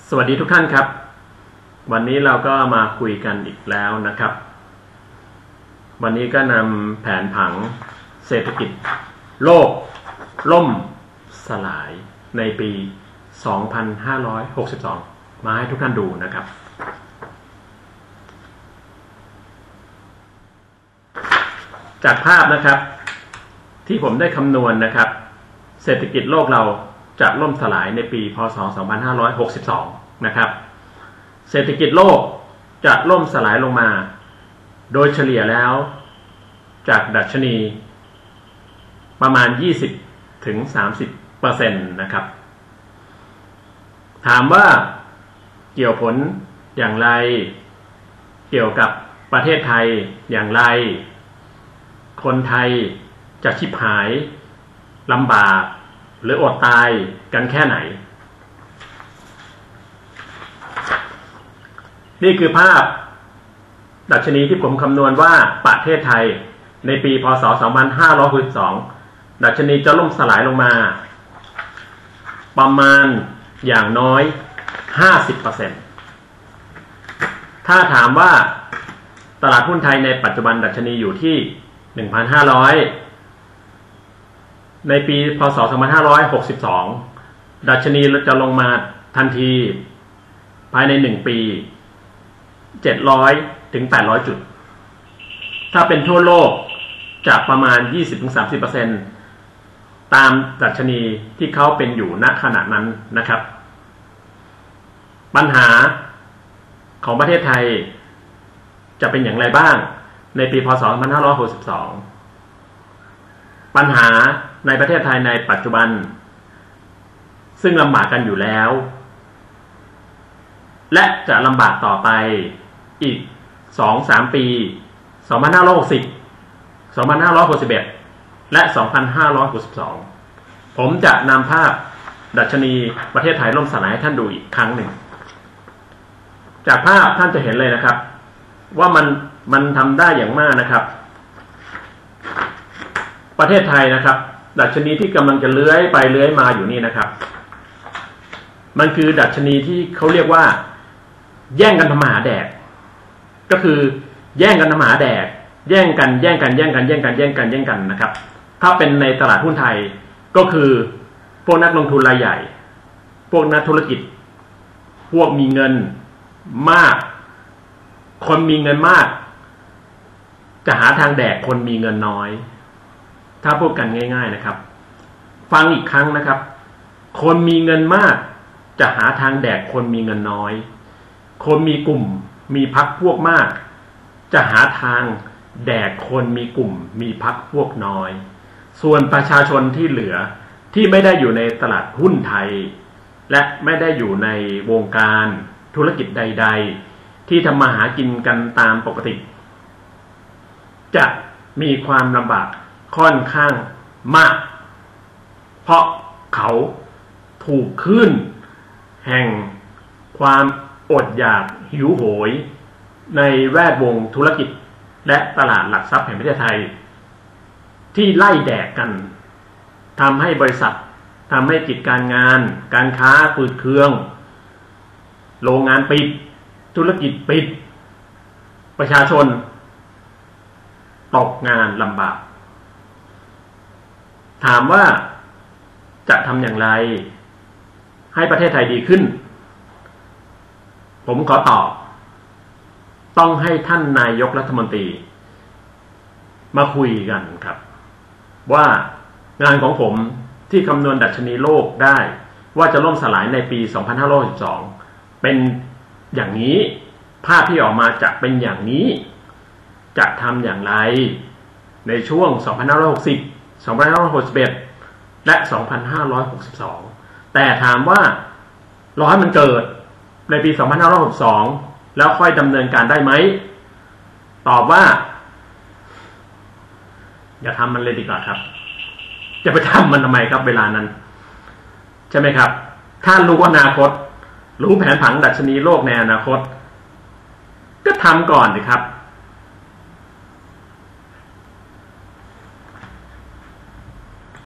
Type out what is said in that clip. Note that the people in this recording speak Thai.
สวัสดีทุกท่านครับวันนี้เราก็มาคุยกันอีกแล้วนะครับวันนี้ก็นำแผนผังเศรษฐกิจโลกล่มสลายในปี 2562 มาให้ทุกท่านดูนะครับจากภาพนะครับที่ผมได้คำนวณนะครับเศรษฐกิจโลกเราจะล่มสลายในปีพ.ศ. 2562 นะครับเศรษฐกิจโลกจะล่มสลายลงมาโดยเฉลี่ยแล้วจากดัชนีประมาณ 20-30% นะครับถามว่าเกี่ยวผลอย่างไรเกี่ยวกับประเทศไทยอย่างไรคนไทยจะชิบหายลำบากหรืออดตายกันแค่ไหนนี่คือภาพดัชนีที่ผมคำนวณว่าประเทศไทยในปีพ.ศ. 2562ดัชนีจะล่มสลายลงมาประมาณอย่างน้อย 50% ถ้าถามว่าตลาดหุ้นไทยในปัจจุบันดัชนีอยู่ที่ 1,500 ในปีพ.ศ. 2562ดัชนีจะลงมาทันทีภายใน1ปี700 ถึง 800 จุดถ้าเป็นทั่วโลกจะประมาณ 20-30% ตามดัชนีที่เขาเป็นอยู่ณขณะนั้นนะครับปัญหาของประเทศไทยจะเป็นอย่างไรบ้างในปีพ.ศ. 2562ปัญหาในประเทศไทยในปัจจุบันซึ่งลำบากกันอยู่แล้วและจะลำบากต่อไปอีก 2-3 ปี 2560 2561 และ 2562 ผมจะนำภาพดัชนีประเทศไทยล่มสลายให้ท่านดูอีกครั้งหนึ่งจากภาพท่านจะเห็นเลยนะครับว่ามันทำได้อย่างมากนะครับประเทศไทยนะครับดัชนีที่กำลังจะเลื้อยไปเลื้อยมาอยู่นี่นะครับมันคือดัชนีที่เขาเรียกว่าแย่งกันทำมาหาแดกก็คือแย่งกันทำมาหาแดกแย่งกันนะครับถ้าเป็นในตลาดหุ้นไทยก็คือพวกนักลงทุนรายใหญ่พวกนักธุรกิจพวกมีเงินมากคนมีเงินมากจะหาทางแดกคนมีเงินน้อยถ้าพูดกันง่ายๆนะครับฟังอีกครั้งนะครับคนมีเงินมากจะหาทางแดกคนมีเงินน้อยคนมีกลุ่มมีพรรคพวกมากจะหาทางแดกคนมีกลุ่มมีพรรคพวกน้อยส่วนประชาชนที่เหลือที่ไม่ได้อยู่ในตลาดหุ้นไทยและไม่ได้อยู่ในวงการธุรกิจใดๆที่ทำมาหากินกันตามปกติจะมีความลำบากค่อนข้างมากเพราะเขาถูกคลื่นแห่งความอดอยากหิวโหยในแวดวงธุรกิจและตลาดหลักทรัพย์แห่งประเทศไทยที่ไล่แดกกันทำให้บริษัททำให้กิจการงานการค้าฝืดเคืองโรงงานปิดธุรกิจปิดประชาชนตกงานลำบากถามว่าจะทำอย่างไรให้ประเทศไทยดีขึ้นผมขอตอบต้องให้ท่านนายกรัฐมนตรีมาคุยกันครับว่างานของผมที่คำนวณดัชนีโลกได้ว่าจะล่มสลายในปี 2562 เป็นอย่างนี้ภาพที่ออกมาจะเป็นอย่างนี้จะทำอย่างไรในช่วง 2560 2561 และ 2562 แต่ถามว่ารอให้มันเกิดในปี 2562 แล้วค่อยดำเนินการได้ไหมตอบว่าอย่าทำมันเลยดีกว่าครับจะไปทำมันทำไมครับเวลานั้นใช่ไหมครับถ้ารู้อนาคตรู้แผนผังดัชนีโลกในอนาคตก็ทำก่อนสิครับ